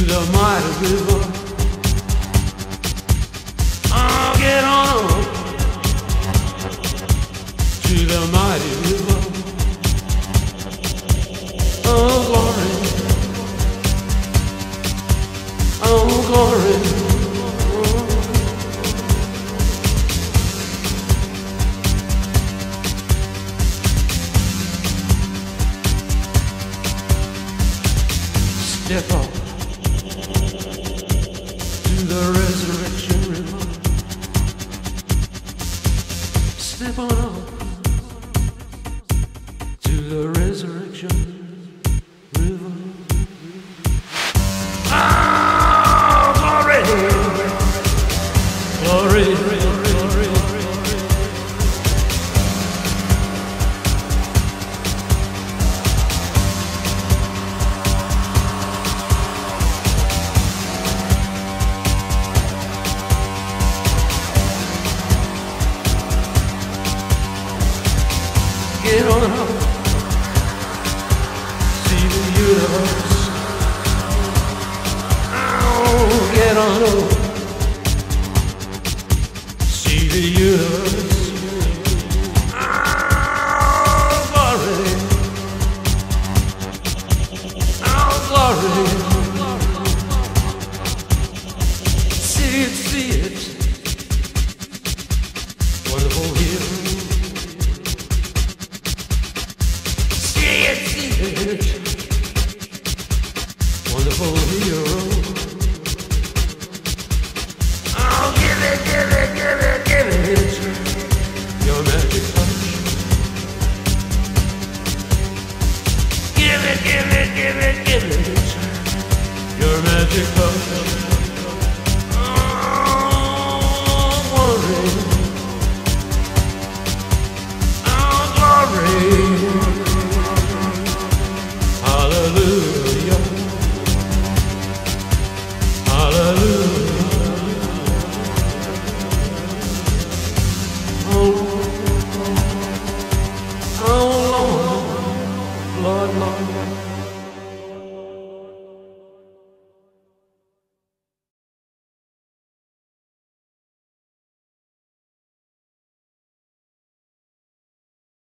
the mighty river. I'll get on up to the mighty river. Oh glory, oh glory. Step up to the resurrection river. Step on up to the resurrection river. Ah, glory, glory, glory. Get on up, see the universe. Oh, get on up, see the universe. Oh, glory, oh, glory. See it, wonderful hero. See it, wonderful hero.